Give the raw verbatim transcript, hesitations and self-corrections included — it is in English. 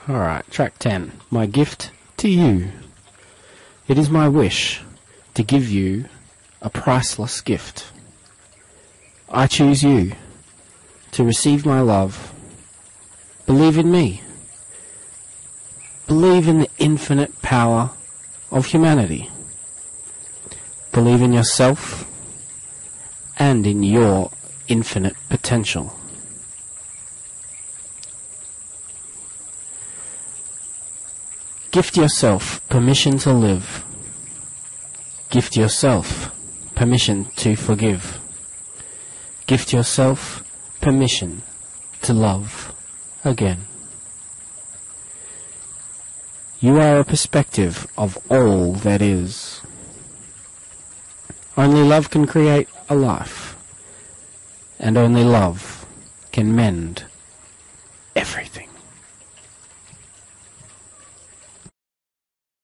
Alright, track ten. My gift to you. It is my wish to give you a priceless gift. I choose you to receive my love. Believe in me. Believe in the infinite power of humanity. Believe in yourself and in your infinite potential. Gift yourself permission to live. Gift yourself permission to forgive. Gift yourself permission to love again. You are a perspective of all that is. Only love can create a life, and only love can mend everything.